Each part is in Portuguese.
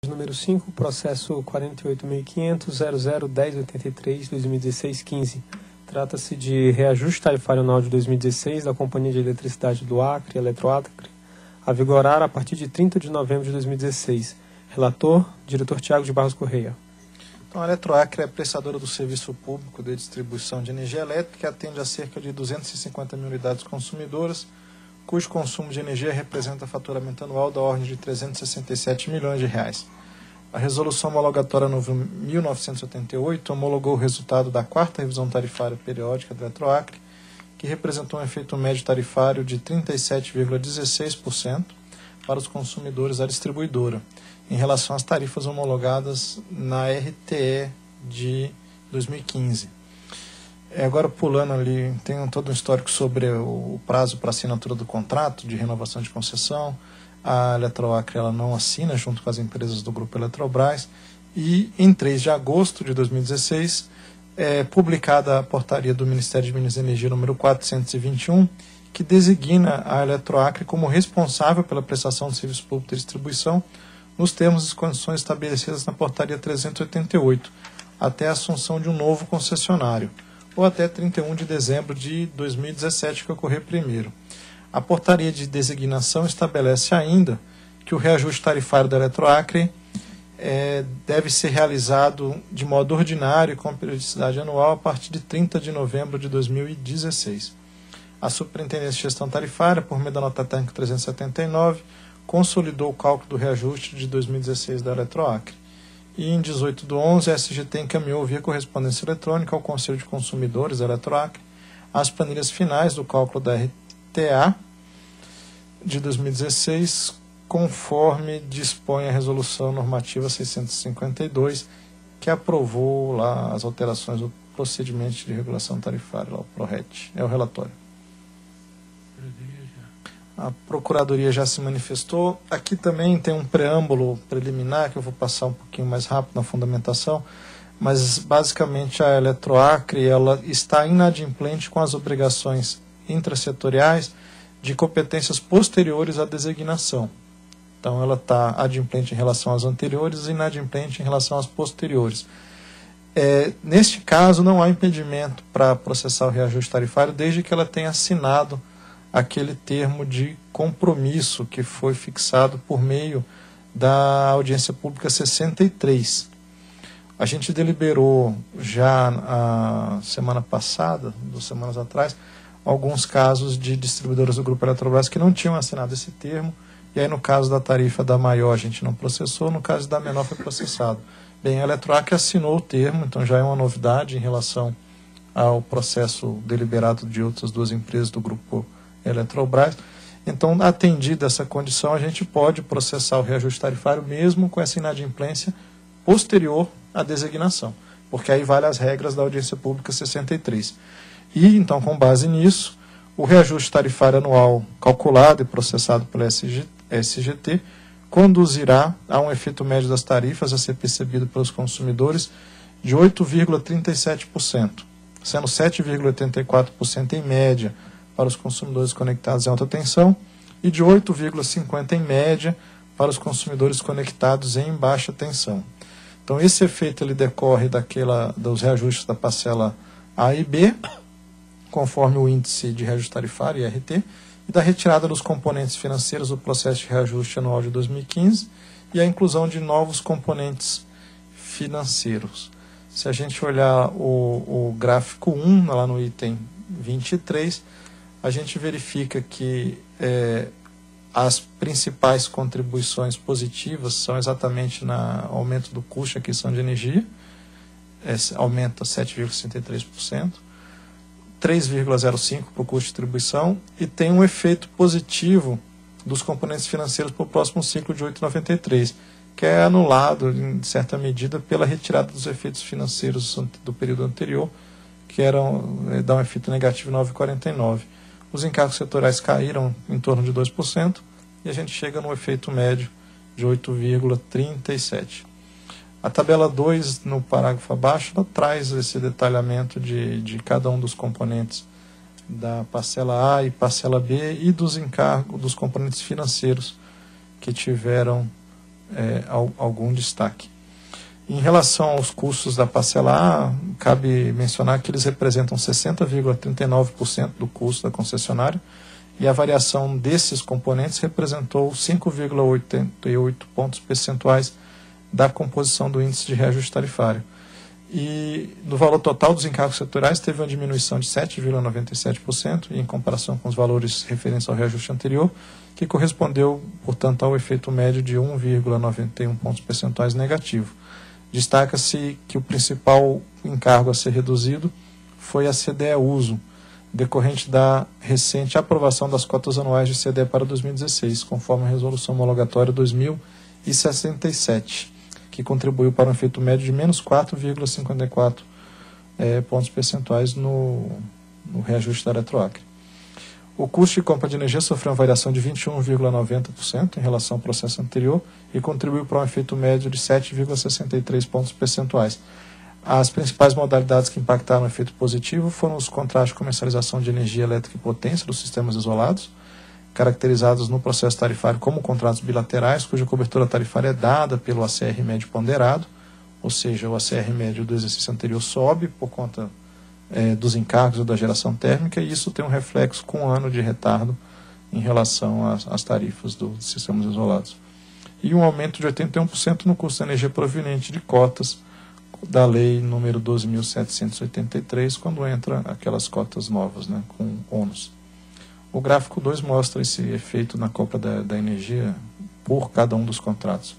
Número 5, processo 48.500.001083/2016-15. Trata-se de reajuste tarifário anual de 2016 da Companhia de Eletricidade do Acre, Eletroacre, a vigorar a partir de 30 de novembro de 2016. Relator, diretor Tiago de Barros Correia. Então, a Eletroacre é prestadora do serviço público de distribuição de energia elétrica que atende a cerca de 250 mil unidades consumidoras, cujo consumo de energia representa faturamento anual da ordem de 367 milhões de reais. A resolução homologatória número 1988 homologou o resultado da 4ª revisão tarifária periódica da Eletroacre, que representou um efeito médio tarifário de 37,16% para os consumidores da distribuidora, em relação às tarifas homologadas na RTE de 2015. Agora, pulando ali, tem todo um histórico sobre o prazo para assinatura do contrato de renovação de concessão. A Eletroacre ela não assina junto com as empresas do Grupo Eletrobras, e em 3 de agosto de 2016 é publicada a portaria do Ministério de Minas e Energia número 421, que designa a Eletroacre como responsável pela prestação de serviço público de distribuição nos termos e condições estabelecidas na portaria 388, até a assunção de um novo concessionário, ou até 31 de dezembro de 2017, que ocorrer primeiro. A portaria de designação estabelece ainda que o reajuste tarifário da Eletroacre deve ser realizado de modo ordinário e com periodicidade anual a partir de 30 de novembro de 2016. A Superintendência de Gestão Tarifária, por meio da nota técnica 379, consolidou o cálculo do reajuste de 2016 da Eletroacre. E em 18/11, a SGT encaminhou via correspondência eletrônica ao Conselho de Consumidores da Eletroacre as planilhas finais do cálculo da RTA de 2016, conforme dispõe a Resolução Normativa 652, que aprovou lá as alterações do procedimento de regulação tarifária, lá, o PRORET. É o relatório. A Procuradoria já se manifestou. Aqui também tem um preâmbulo preliminar, que eu vou passar um pouquinho mais rápido na fundamentação, mas basicamente a Eletroacre ela está inadimplente com as obrigações intrasetoriais de competências posteriores à designação. Então ela está adimplente em relação às anteriores e inadimplente em relação às posteriores. Neste caso, não há impedimento para processar o reajuste tarifário, desde que ela tenha assinado aquele termo de compromisso que foi fixado por meio da audiência pública 63. A gente deliberou já a semana passada, 2 semanas atrás, alguns casos de distribuidoras do Grupo Eletrobras que não tinham assinado esse termo, e aí no caso da tarifa da maior a gente não processou, no caso da menor foi processado. Bem, a Eletroacre assinou o termo, então já é uma novidade em relação ao processo deliberado de outras 2 empresas do Grupo Eletrobras. Então, atendida essa condição, a gente pode processar o reajuste tarifário mesmo com essa inadimplência posterior à designação, porque aí vale as regras da audiência pública 63. E, então, com base nisso, o reajuste tarifário anual calculado e processado pela SGT conduzirá a um efeito médio das tarifas a ser percebido pelos consumidores de 8,37%, sendo 7,84% em média para os consumidores conectados em alta tensão e de 8,50% em média para os consumidores conectados em baixa tensão. Então, esse efeito ele decorre dos reajustes da parcela A e B, conforme o índice de reajuste tarifário, IRT, e da retirada dos componentes financeiros do processo de reajuste anual de 2015 e a inclusão de novos componentes financeiros. Se a gente olhar o gráfico 1, lá no item 23, a gente verifica que as principais contribuições positivas são exatamente no aumento do custo de aquisição de energia, aumenta 7,63%, 3,05% para o custo de distribuição, e tem um efeito positivo dos componentes financeiros para o próximo ciclo de 8,93%, que é anulado, em certa medida, pela retirada dos efeitos financeiros do período anterior, que dá um efeito negativo 9,49%. Os encargos setoriais caíram em torno de 2%, e a gente chega no efeito médio de 8,37%. A tabela 2, no parágrafo abaixo, ela traz esse detalhamento de cada um dos componentes da parcela A e parcela B e dos encargos dos componentes financeiros que tiveram algum destaque. Em relação aos custos da parcela A, cabe mencionar que eles representam 60,39% do custo da concessionária, e a variação desses componentes representou 5,88 pontos percentuais da composição do índice de reajuste tarifário. E no valor total dos encargos setoriais teve uma diminuição de 7,97% em comparação com os valores referentes ao reajuste anterior, que correspondeu, portanto, ao efeito médio de 1,91 pontos percentuais negativo. Destaca-se que o principal encargo a ser reduzido foi a CDE Uso, decorrente da recente aprovação das cotas anuais de CDE para 2016, conforme a Resolução Homologatória 2067, que contribuiu para um efeito médio de menos 4,54 pontos percentuais no reajuste da Eletroacre. O custo de compra de energia sofreu uma variação de 21,90% em relação ao processo anterior e contribuiu para um efeito médio de 7,63 pontos percentuais. As principais modalidades que impactaram o efeito positivo foram os contratos de comercialização de energia elétrica e potência dos sistemas isolados, caracterizados no processo tarifário como contratos bilaterais, cuja cobertura tarifária é dada pelo ACR médio ponderado, ou seja, o ACR médio do exercício anterior sobe por conta dos encargos ou da geração térmica, e isso tem um reflexo com um ano de retardo em relação às tarifas dos sistemas isolados. E um aumento de 81% no custo da energia proveniente de cotas da lei número 12.783, quando entra aquelas cotas novas, né, com ônus. O gráfico 2 mostra esse efeito na compra da energia por cada um dos contratos.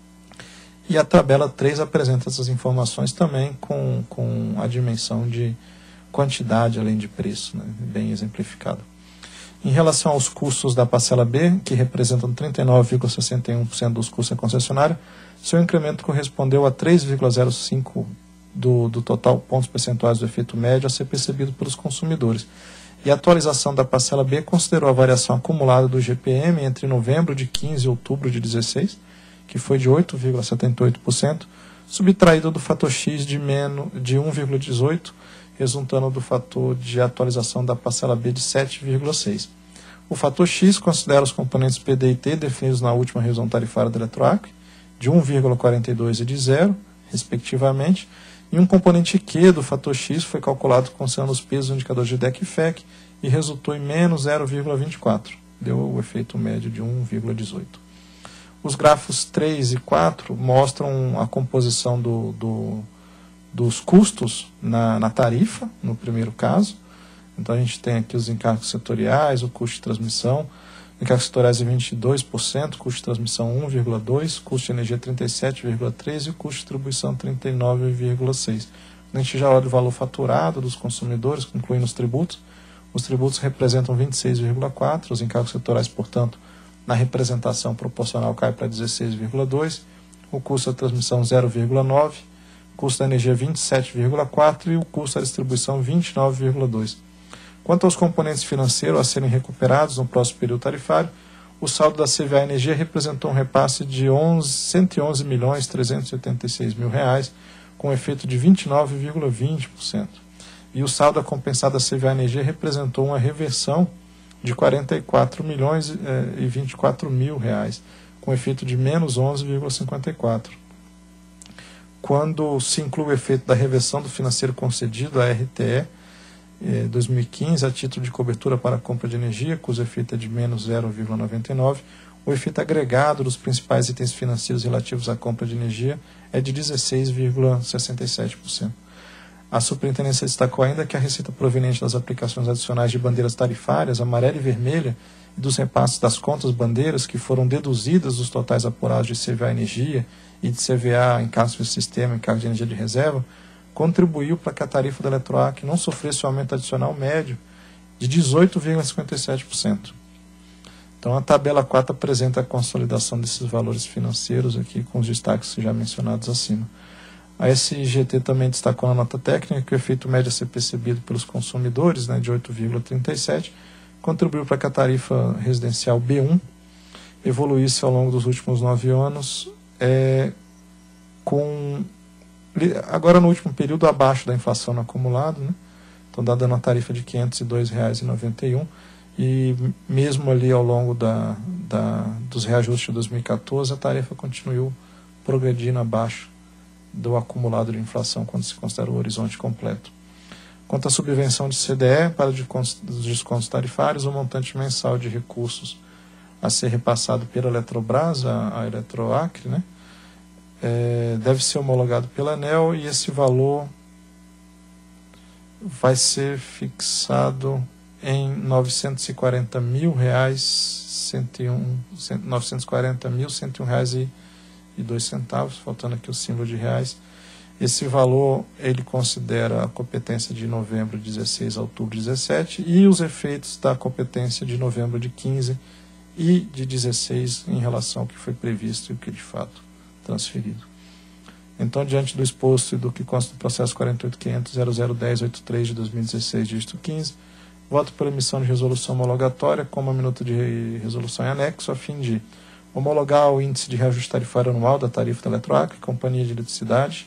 E a tabela 3 apresenta essas informações também com a dimensão de quantidade além de preço, né, bem exemplificado. Em relação aos custos da parcela B, que representam 39,61% dos custos da concessionária, seu incremento correspondeu a 3,05% do total pontos percentuais do efeito médio a ser percebido pelos consumidores. E a atualização da parcela B considerou a variação acumulada do IGPM entre novembro de 15 e outubro de 16, que foi de 8,78%, subtraído do fator X de 1,18%, resultando do fator de atualização da parcela B de 7,6%. O fator X considera os componentes PD e T definidos na última revisão tarifária da Eletroacre, de 1,42% e de 0%, respectivamente, e um componente Q do fator X foi calculado considerando os pesos do indicador de DEC e FEC e resultou em menos 0,24%, deu o efeito médio de 1,18%. Os gráficos 3 e 4 mostram a composição dos custos na tarifa, no primeiro caso. Então a gente tem aqui os encargos setoriais, o custo de transmissão, encargos setoriais é 22%, custo de transmissão 1,2%, custo de energia 37,3% e o custo de distribuição 39,6%. A gente já olha o valor faturado dos consumidores, incluindo os tributos representam 26,4%, os encargos setoriais, portanto, na representação proporcional cai para 16,2%, o custo da transmissão 0,9%, o custo da energia 27,4% e o custo da distribuição 29,2%. Quanto aos componentes financeiros a serem recuperados no próximo período tarifário, o saldo da CVA Energia representou um repasse de R$ 111.386.000, com efeito de 29,20%. E o saldo a compensar da CVA Energia representou uma reversão de R$ 44.024.000, com efeito de menos 11,54%. Quando se inclui o efeito da reversão do financeiro concedido, a RTE, 2015, a título de cobertura para a compra de energia, cujo efeito é de menos 0,99%, o efeito agregado dos principais itens financeiros relativos à compra de energia é de 16,67%. A superintendência destacou ainda que a receita proveniente das aplicações adicionais de bandeiras tarifárias amarela e vermelha e dos repasses das contas bandeiras que foram deduzidas dos totais apurados de CVA Energia e de CVA em caso de sistema, em caso de energia de reserva, contribuiu para que a tarifa da Eletroacre não sofresse um aumento adicional médio de 18,57%. Então a tabela 4 apresenta a consolidação desses valores financeiros aqui com os destaques já mencionados acima. A SGT também destacou na nota técnica que o efeito médio a ser percebido pelos consumidores, né, de 8,37%, contribuiu para que a tarifa residencial B1 evoluísse ao longo dos últimos 9 anos, agora no último período abaixo da inflação no acumulado, né? Então dando uma tarifa de R$ 502,91, e mesmo ali ao longo dos reajustes de 2014, a tarifa continuou progredindo abaixo do acumulado de inflação quando se considera o horizonte completo. Quanto à subvenção de CDE para os descontos tarifários, o montante mensal de recursos a ser repassado pela Eletrobras, a Eletroacre, né, deve ser homologado pela ANEEL, e esse valor vai ser fixado em R$ 940.101,02, faltando aqui o símbolo de reais. Esse valor ele considera a competência de novembro de 16 a outubro de 17 e os efeitos da competência de novembro de 15 e de 16 em relação ao que foi previsto e o que de fato transferido. Então, diante do exposto e do que consta do processo 48.500.001083 de 2016, dígito 15, voto pela emissão de resolução homologatória com uma minuta de resolução em anexo, a fim de homologar o índice de reajuste tarifário anual da tarifa da Eletroacre, Companhia de Eletricidade,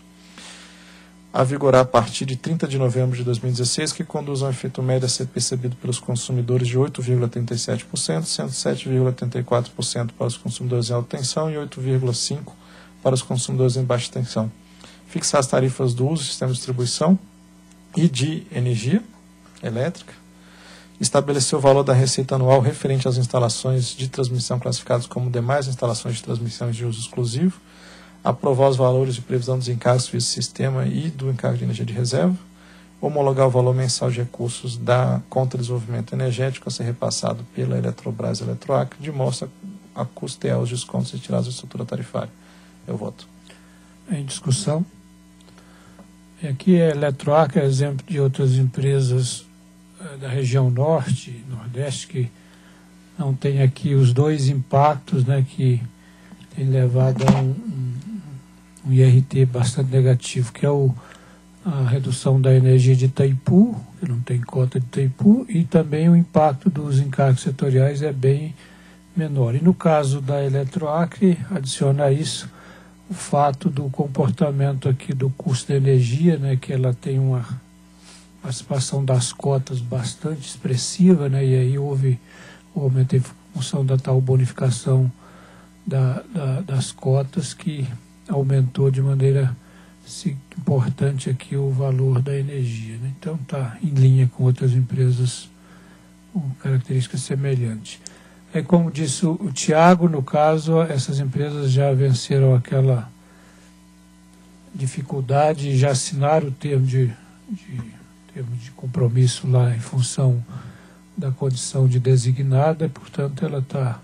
a vigorar a partir de 30 de novembro de 2016, que conduz a um efeito médio a ser percebido pelos consumidores de 8,37%, sendo 7,84% para os consumidores em alta tensão e 8,5% para os consumidores em baixa tensão. Fixar as tarifas do uso do sistema de distribuição e de energia elétrica. Estabelecer o valor da receita anual referente às instalações de transmissão classificadas como demais instalações de transmissão de uso exclusivo. Aprovar os valores de previsão dos encargos do sistema e do encargo de energia de reserva. Homologar o valor mensal de recursos da conta de desenvolvimento energético a ser repassado pela Eletrobras e Eletroacre, de modo a custear os descontos retirados da estrutura tarifária. Eu voto. Em discussão. Aqui a Eletroacre é exemplo de outras empresas da região norte e nordeste que não tem aqui os dois impactos, né, que tem levado a um IRT bastante negativo, que é a redução da energia de Itaipu, que não tem cota de Itaipu, e também o impacto dos encargos setoriais é bem menor. E no caso da Eletroacre, adiciona a isso o fato do comportamento aqui do custo da energia, né, que ela tem uma participação das cotas bastante expressiva, né, e aí houve o aumento em função da tal bonificação das cotas, que aumentou de maneira importante aqui o valor da energia, né? Então está em linha com outras empresas com características semelhantes. É como disse o Tiago, no caso, essas empresas já venceram aquela dificuldade e já assinaram o termo de compromisso lá em função da condição de designada, portanto ela está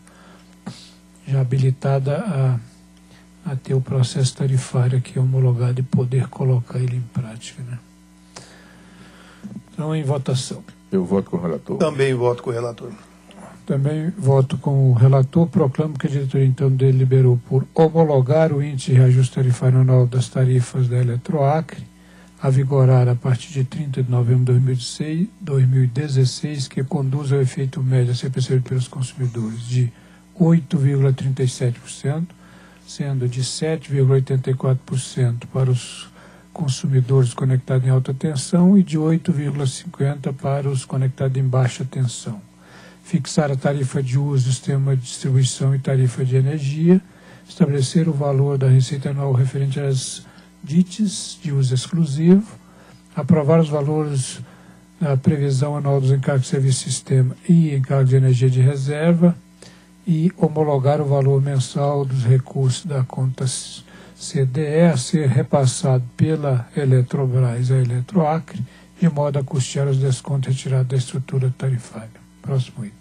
já habilitada a ter o processo tarifário aqui homologado e poder colocar ele em prática, né? Então, em votação. Eu voto com o relator. Também voto com o relator. Também voto com o relator. Proclamo que a diretoria, então, deliberou por homologar o índice de reajuste tarifário anual das tarifas da Eletroacre, a vigorar a partir de 30 de novembro de 2016, que conduz ao efeito médio a ser percebido pelos consumidores de 8,37%, sendo de 7,84% para os consumidores conectados em alta tensão e de 8,50% para os conectados em baixa tensão. Fixar a tarifa de uso do sistema de distribuição e tarifa de energia, estabelecer o valor da receita anual referente às DITs de uso exclusivo, aprovar os valores da previsão anual dos encargos de serviço de sistema e encargos de energia de reserva, e homologar o valor mensal dos recursos da conta CDE a ser repassado pela Eletrobras à Eletroacre, de modo a custear os descontos retirados da estrutura tarifária. Próximo item.